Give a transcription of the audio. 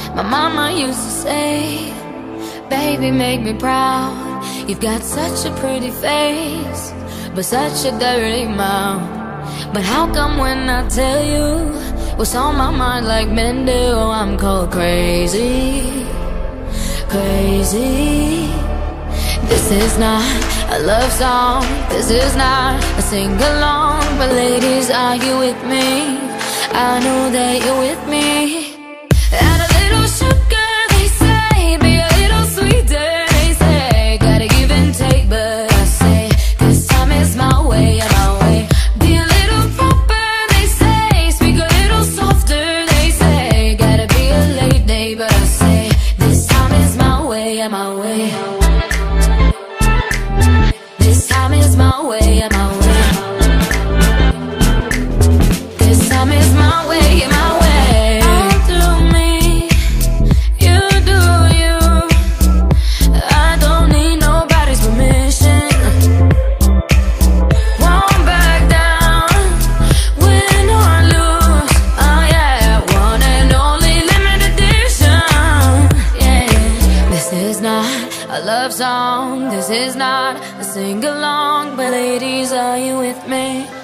My mama used to say, baby, make me proud. You've got such a pretty face, but such a dirty mouth. But how come when I tell you what's on my mind like men do, I'm called crazy, crazy? This is not a love song, this is not a sing-along. But ladies, are you with me? I know that you're with me. Add a little sugar, they say, be a little sweeter, they say. Gotta give and take, but I say this time is my way, my way. Be a little proper, they say, speak a little softer, they say. Gotta be a lady, but I say this time is my way, my way. This time is my way, my way. This time is my way, my way. I'll do me, you do you. I don't need nobody's permission. Won't back down, win or lose. Oh yeah, one and only limited edition. Yeah, this is not a love song, this is not a sing-along. But ladies, are you with me?